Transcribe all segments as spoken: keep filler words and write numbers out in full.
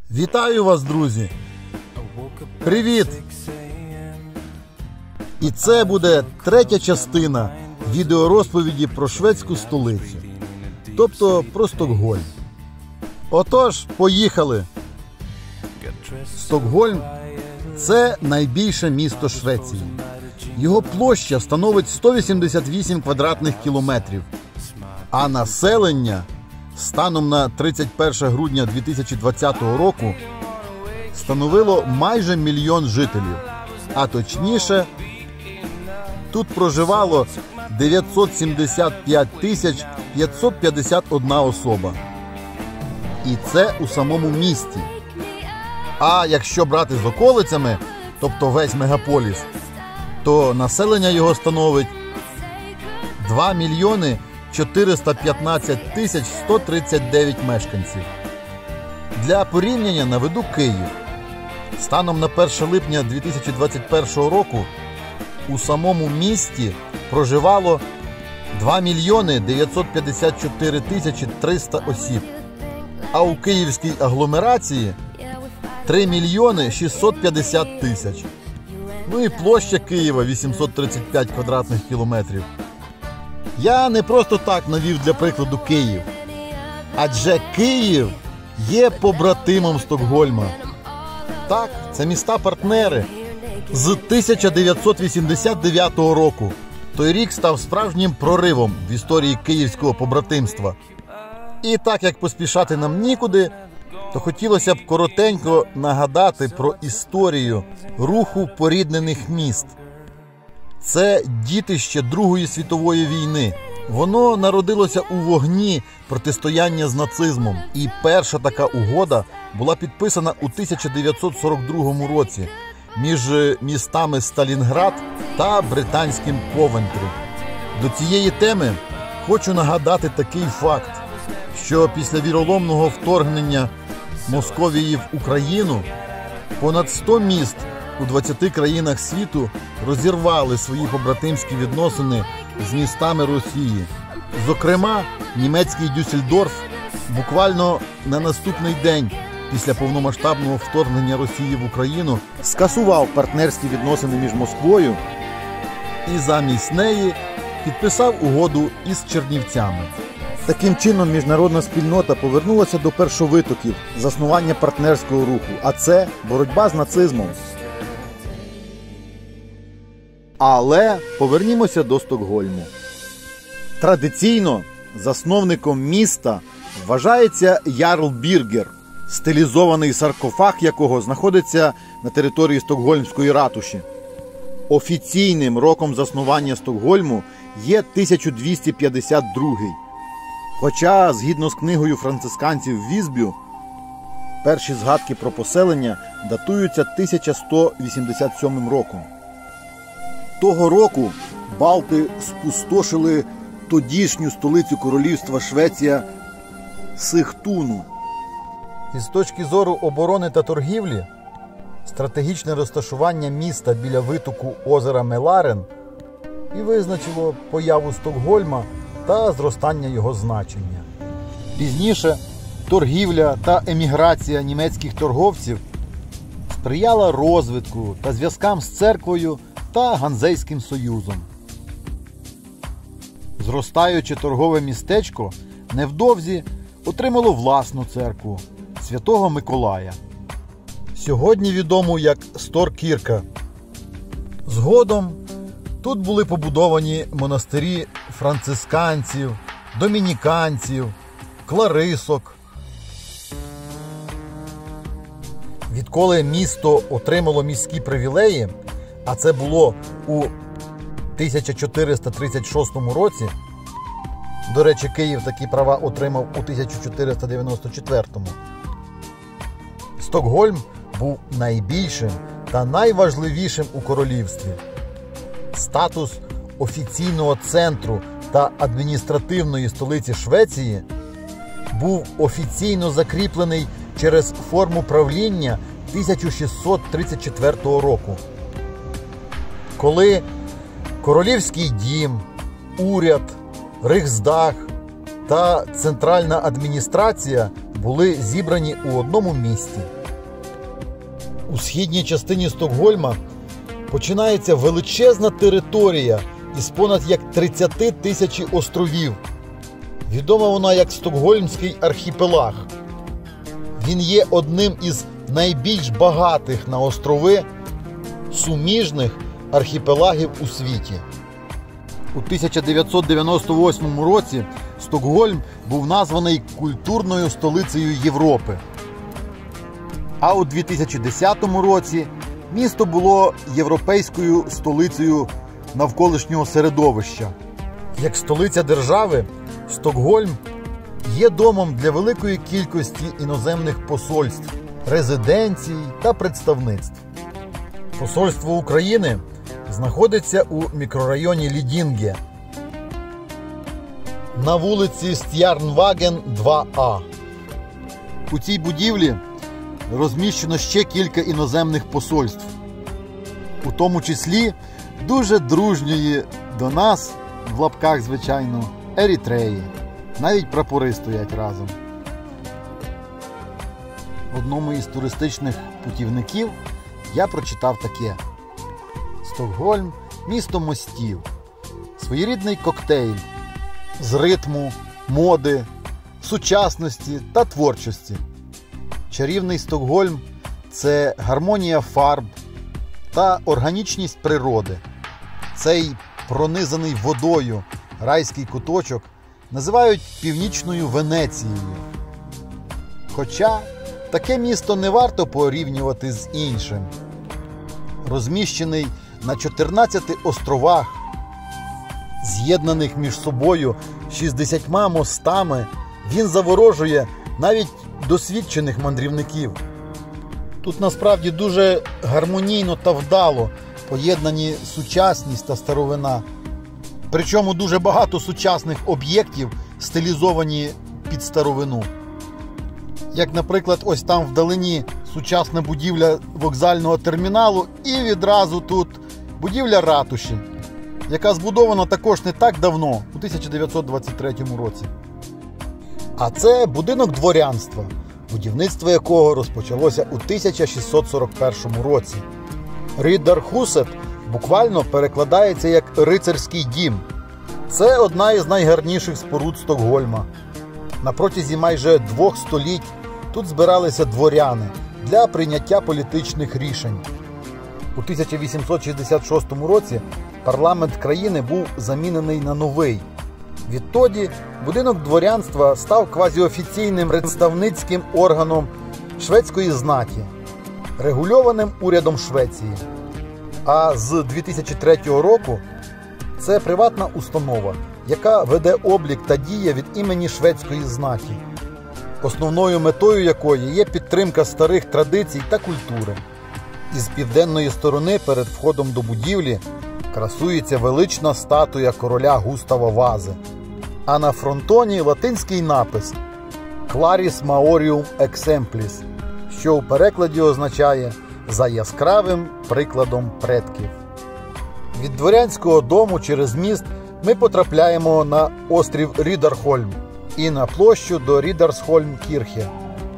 Вітаю вас, друзі! Привіт! І це буде третя частина відеорозповіді про шведську столицю, тобто про Стокгольм. Отож, поїхали! Стокгольм – це найбільше місто Швеції. Його площа становить сто вісімдесят вісім квадратних кілометрів, а населення станом на тридцять перше грудня дві тисячі двадцятого року становило майже мільйон жителів, а точніше, тут проживало дев'ятсот сімдесят п'ять тисяч п'ятсот п'ятдесят одна особа. І це у самому місті. А якщо брати з околицями, тобто весь мегаполіс, то населення його становить два мільйони чотириста п'ятнадцять тисяч сто тридцять дев'ять мешканців. Для порівняння наведу Київ. Станом на перше липня дві тисячі двадцять першого року у самому місті проживало два мільйони дев'ятсот п'ятдесят чотири тисячі триста осіб, а у київській агломерації три мільйони шістсот п'ятдесят тисяч. Ну і площа Києва вісімсот тридцять п'ять квадратних кілометрів. Я не просто так навів для прикладу Київ, адже Київ є побратимом Стокгольма. Так, це міста-партнери. З тисяча дев'ятсот вісімдесят дев'ятого року той рік став справжнім проривом в історії київського побратимства. І так як поспішати нам нікуди, то хотілося б коротенько нагадати про історію руху поріднених міст. Це дітище Другої світової війни. Воно народилося у вогні протистояння з нацизмом. І перша така угода була підписана у тисяча дев'ятсот сорок другому році між містами Сталінград та британським Ковентрі. До цієї теми хочу нагадати такий факт, що після віроломного вторгнення Московії в Україну понад сто міст у двадцяти країнах світу розірвали свої побратимські відносини з містами Росії. Зокрема, німецький Дюссельдорф буквально на наступний день після повномасштабного вторгнення Росії в Україну скасував партнерські відносини між Москвою і замість неї підписав угоду із Чернівцями. Таким чином, міжнародна спільнота повернулася до першовитоків заснування партнерського руху, а це боротьба з нацизмом. Але повернімося до Стокгольму. Традиційно засновником міста вважається Ярл Біргер, стилізований саркофаг якого знаходиться на території Стокгольмської ратуші. Офіційним роком заснування Стокгольму є тисяча двісті п'ятдесят другий. Хоча, згідно з книгою францисканців Візбю, перші згадки про поселення датуються тисяча сто вісімдесят сьомим роком. Того року балти спустошили тодішню столицю королівства Швеція Сихтуну. І з точки зору оборони та торгівлі, стратегічне розташування міста біля витоку озера Меларен і визначило появу Стокгольма та зростання його значення. Пізніше торгівля та еміграція німецьких торговців сприяла розвитку та зв'язкам з церквою та Ганзейським союзом. Зростаюче торгове містечко невдовзі отримало власну церкву – Святого Миколая. Сьогодні відому як Сторкірка. Згодом тут були побудовані монастирі францисканців, домініканців, кларисок. Відколи місто отримало міські привілеї, а це було у тисяча чотириста тридцять шостому році, до речі, Київ такі права отримав у тисяча чотириста дев'яносто четвертому, Стокгольм був найбільшим та найважливішим у королівстві. Статус офіційного центру та адміністративної столиці Швеції був офіційно закріплений через форму правління тисяча шістсот тридцять четвертого року, коли королівський дім, уряд, Рейхсдаг та центральна адміністрація були зібрані у одному місті. У східній частині Стокгольма починається величезна територія із понад як тридцяти тисяч островів. Відома вона як Стокгольмський архіпелаг. Він є одним із найбільш багатих на острови суміжних архіпелагів у світі. У тисяча дев'ятсот дев'яносто восьмому році Стокгольм був названий культурною столицею Європи. А у дві тисячі десятому році місто було європейською столицею навколишнього середовища. Як столиця держави, Стокгольм є домом для великої кількості іноземних посольств, резиденцій та представництв. Посольство України знаходиться у мікрорайоні Лідінге на вулиці Ст'ярнваген два А. У цій будівлі розміщено ще кілька іноземних посольств, у тому числі дуже дружньої до нас, в лапках звичайно, Ерітреї. Навіть прапори стоять разом. В одному із туристичних путівників я прочитав таке: Стокгольм – місто мостів, своєрідний коктейль з ритму, моди, сучасності та творчості. Чарівний Стокгольм – це гармонія фарб та органічність природи. Цей пронизаний водою райський куточок називають Північною Венецією. Хоча таке місто не варто порівнювати з іншим. Розміщений на чотирнадцяти островах, з'єднаних між собою шістдесятьма мостами, він заворожує навіть досвідчених мандрівників. Тут насправді дуже гармонійно та вдало поєднані сучасність та старовина. Причому дуже багато сучасних об'єктів стилізовані під старовину. Як, наприклад, ось там вдалині сучасна будівля вокзального терміналу і відразу тут будівля ратуші, яка збудована також не так давно, у тисяча дев'ятсот двадцять третьому році. А це будинок дворянства, будівництво якого розпочалося у тисяча шістсот сорок першому році. Ріддархусет буквально перекладається як «рицарський дім». Це одна із найгарніших споруд Стокгольма. На протязі майже двох століть тут збиралися дворяни для прийняття політичних рішень. У тисяча вісімсот шістдесят шостому році парламент країни був замінений на новий. Відтоді будинок дворянства став квазіофіційним представницьким органом шведської знаті, регульованим урядом Швеції. А з дві тисячі третього року це приватна установа, яка веде облік та діє від імені шведської знаті, основною метою якої є підтримка старих традицій та культури. Із південної сторони перед входом до будівлі красується велична статуя короля Густава Вази, а на фронтоні латинський напис «Claris Maorium Exemplis», що у перекладі означає «за яскравим прикладом предків». Від дворянського дому через міст ми потрапляємо на острів Ріддархольм і на площу до Ріддарсхольм-Кірхе.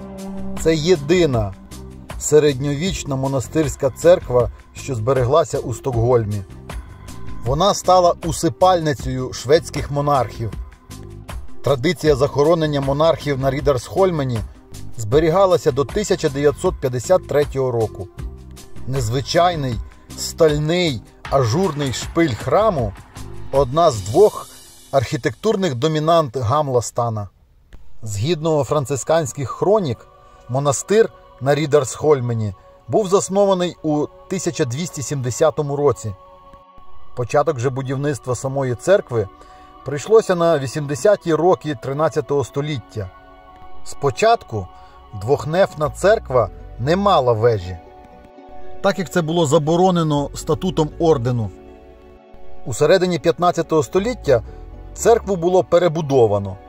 Це єдина середньовічна монастирська церква, що збереглася у Стокгольмі. Вона стала усипальницею шведських монархів. Традиція захоронення монархів на Ріддарсхольмені зберігалася до тисяча дев'ятсот п'ятдесят третього року. Незвичайний, стальний, ажурний шпиль храму – одна з двох архітектурних домінант Гамластана. Згідно францисканських хронік, монастир на Ріддарсхольмені був заснований у тисяча двісті сімдесятому році. Початок же будівництва самої церкви прийшлося на вісімдесяті роки тринадцятого століття. Спочатку двохнефна церква не мала вежі, так як це було заборонено статутом ордену. У середині п'ятнадцятого століття церкву було перебудовано,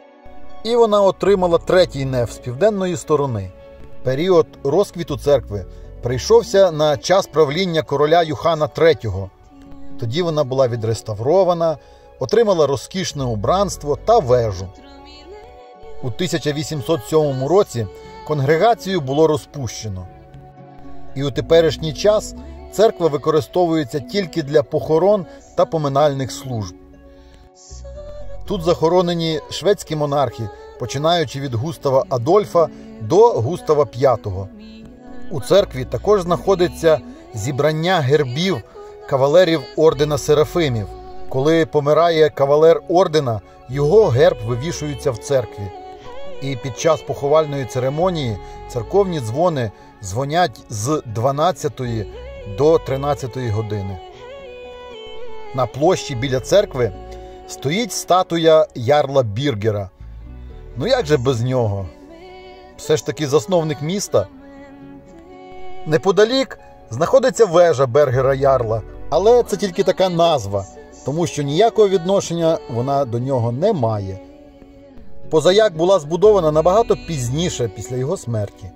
і вона отримала третій неф з південної сторони. Період розквіту церкви прийшовся на час правління короля Юхана третього. Тоді вона була відреставрована, отримала розкішне убранство та вежу. У тисяча вісімсот сьомому році конгрегацію було розпущено. І у теперішній час церква використовується тільки для похорон та поминальних служб. Тут захоронені шведські монархи, починаючи від Густава Адольфа до Густава п'ятого. У церкві також знаходиться зібрання гербів кавалерів ордена Серафимів. Коли помирає кавалер ордена, його герб вивішується в церкві. І під час поховальної церемонії церковні дзвони дзвонять з дванадцятої до тринадцятої години. На площі біля церкви стоїть статуя ярла Біргера. Ну як же без нього? Все ж таки засновник міста. Неподалік знаходиться вежа Бергера Ярла, але це тільки така назва, тому що ніякого відношення вона до нього не має. Позаяк була збудована набагато пізніше, після його смерті.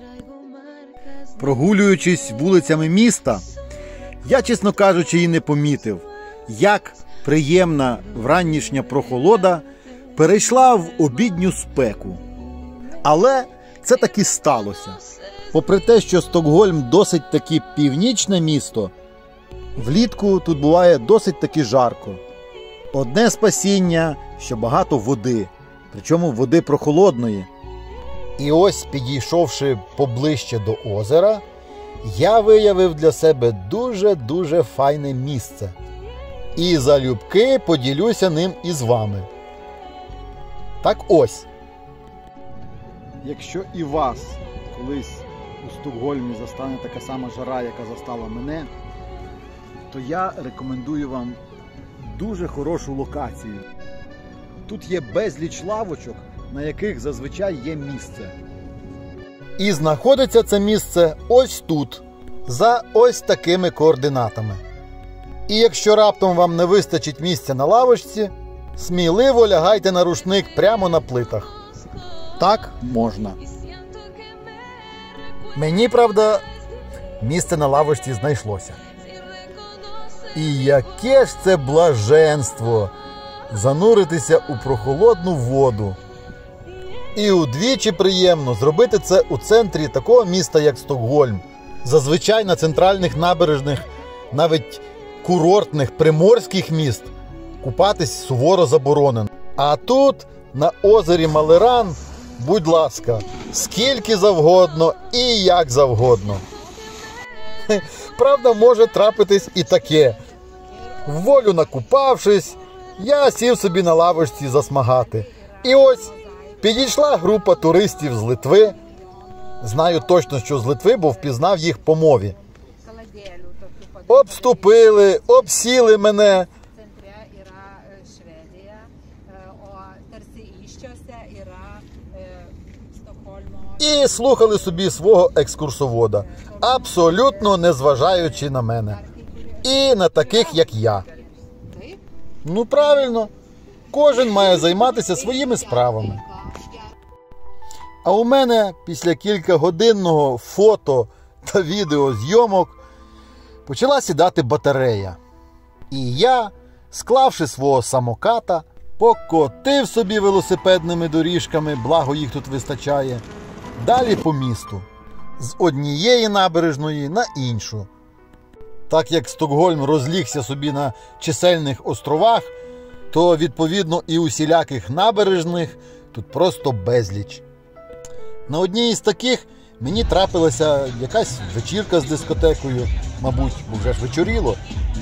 Прогулюючись вулицями міста, я, чесно кажучи, і не помітив, як приємна вранішня прохолода перейшла в обідню спеку. Але це таки сталося. Попри те, що Стокгольм досить таки північне місто, влітку тут буває досить таки жарко. Одне спасіння, що багато води, причому води прохолодної. І ось, підійшовши поближче до озера, я виявив для себе дуже-дуже файне місце. І залюбки поділюся ним із вами. Так ось. Якщо і вас колись у Стокгольмі застане така сама жара, яка застала мене, то я рекомендую вам дуже хорошу локацію. Тут є безліч лавочок, на яких зазвичай є місце. І знаходиться це місце ось тут, за ось такими координатами. І якщо раптом вам не вистачить місця на лавочці, сміливо лягайте на рушник прямо на плитах. Так можна. Мені, правда, місце на лавочці знайшлося. І яке ж це блаженство зануритися у прохолодну воду. І удвічі приємно зробити це у центрі такого міста, як Стокгольм. Зазвичай на центральних набережних, навіть курортних приморських міст, купатись суворо заборонено. А тут, на озері Малеран, будь ласка, скільки завгодно і як завгодно. Правда, може трапитись і таке. Вволю накупавшись, я сів собі на лавочці засмагати. І ось підійшла група туристів з Литви. Знаю точно, що з Литви, бо впізнав їх по мові. Обступили, обсіли мене. І слухали собі свого екскурсовода, абсолютно не зважаючи на мене. І на таких, як я. Ну правильно, кожен має займатися своїми справами. А у мене після кількагодинного фото та відеозйомок почала сідати батарея. І я, склавши свого самоката, покотив собі велосипедними доріжками, благо їх тут вистачає, далі по місту, з однієї набережної на іншу. Так як Стокгольм розлігся собі на чисельних островах, то відповідно і усіляких набережних тут просто безліч. На одній із таких мені трапилася якась вечірка з дискотекою, мабуть, бо вже ж вечоріло.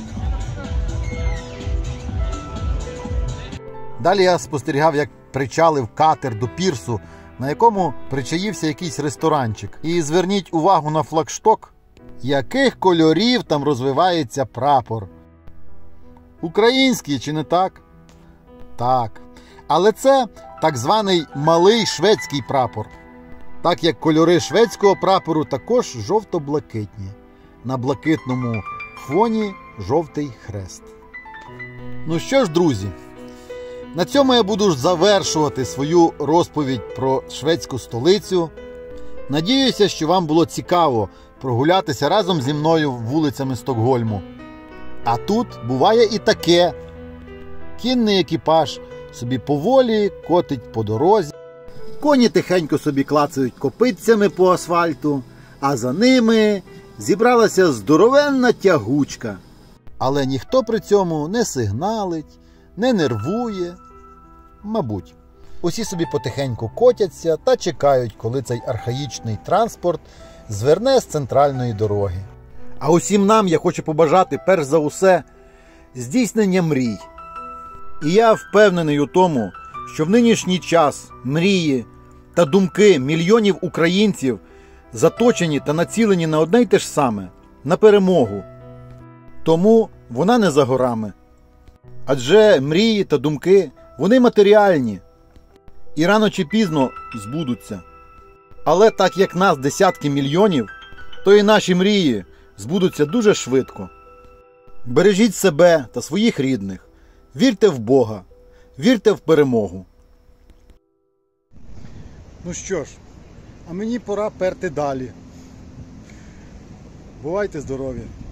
Далі я спостерігав, як причалив катер до пірсу, на якому причаївся якийсь ресторанчик. І зверніть увагу на флагшток, яких кольорів там розвивається прапор. Український, чи не так? Так. Але це так званий малий шведський прапор. Так як кольори шведського прапору також жовто-блакитні. На блакитному фоні жовтий хрест. Ну що ж, друзі, на цьому я буду завершувати свою розповідь про шведську столицю. Надіюся, що вам було цікаво прогулятися разом зі мною вулицями Стокгольму. А тут буває і таке. Кінний екіпаж собі поволі котить по дорозі. Коні тихенько собі клацають копитцями по асфальту, а за ними зібралася здоровенна тягучка. Але ніхто при цьому не сигналить, не нервує. Мабуть, усі собі потихеньку котяться та чекають, коли цей архаїчний транспорт зверне з центральної дороги. А усім нам я хочу побажати, перш за усе, здійснення мрій. І я впевнений у тому, що в нинішній час мрії та думки мільйонів українців заточені та націлені на одне й те ж саме – на перемогу. Тому вона не за горами. Адже мрії та думки, вони матеріальні і рано чи пізно збудуться. Але так як нас десятки мільйонів, то і наші мрії збудуться дуже швидко. Бережіть себе та своїх рідних. Вірте в Бога. Вірте в перемогу. Ну що ж, а мені пора перти далі. Бувайте здорові!